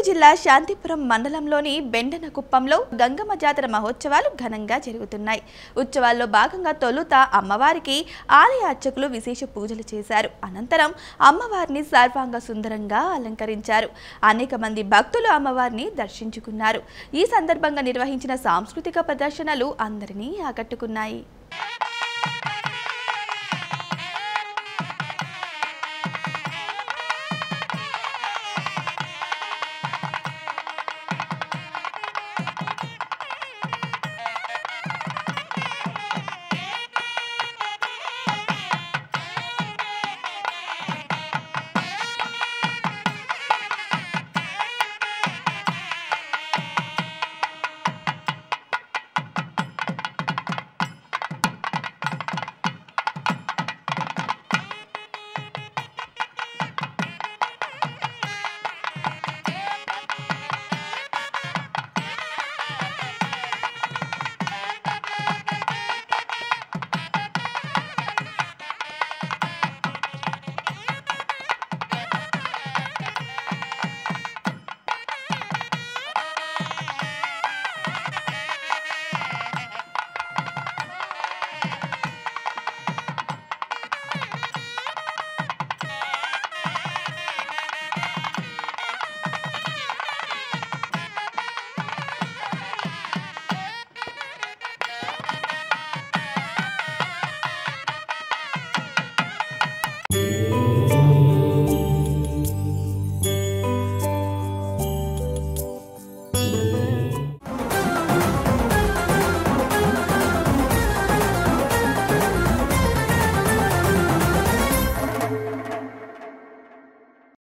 చిత్తూరు జిల్లా శాంతిపురం మండలంలోని బెండనకుప్పంలో గంగమ్మ జాతర మహోత్సవాలు ఘనంగా జరుగుతున్నాయి. ఉత్సవాల్లో భాగంగా తొలుత అమ్మవారికి ఆలయ అర్చకులు విశేష పూజలు చేశారు. అనంతరం అమ్మవారిని సర్వాంగ సుందరంగా అలంకరించారు. అనేక మంది భక్తులు అమ్మవారిని దర్శించుకున్నారు. ఈ సందర్భంగా నిర్వహించిన సాంస్కృతిక ప్రదర్శనలు అందరినీ ఆకట్టుకున్నాయి.